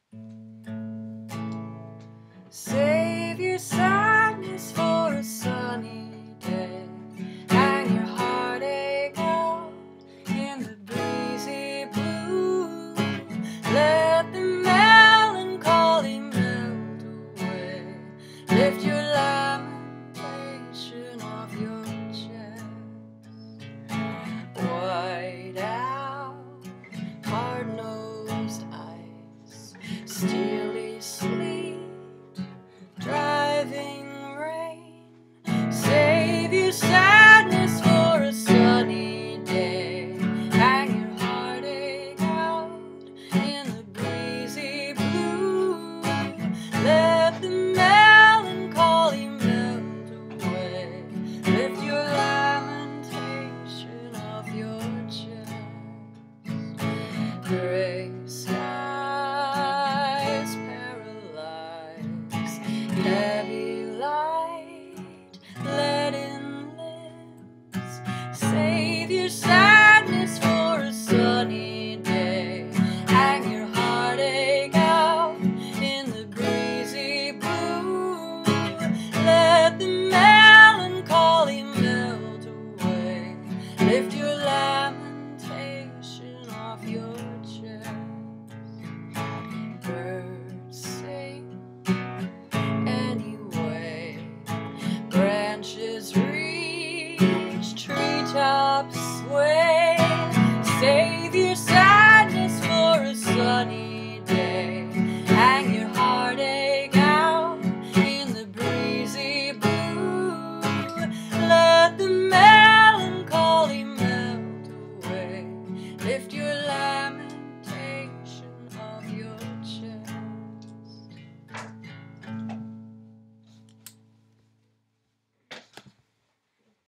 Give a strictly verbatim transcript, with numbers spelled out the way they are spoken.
Save your sadness for a sunny day. Hang your heartache out in the breezy blue. Let the melancholy melt away. Lift your lamentation off your chest. Whiteout, hard-nosed ice, steely sleet, driving rain. Save your sadness for a sunny day. Hang your heartache out in the breezy blue. Let the melancholy melt away. Lift your lamentation off your chest. Gray skies, paralyze, heavy light, leaden lips. Save your sadness for a sunny day. Hang your heartache out in the breezy blue. Let the melancholy melt away. Lift your lamentation off your chest. Birds sing anyway. Branches reach, treetops sway. Save your sadness for a sunny day. Hang your heartache out in the breezy blue. Let the melancholy melt away. Lift your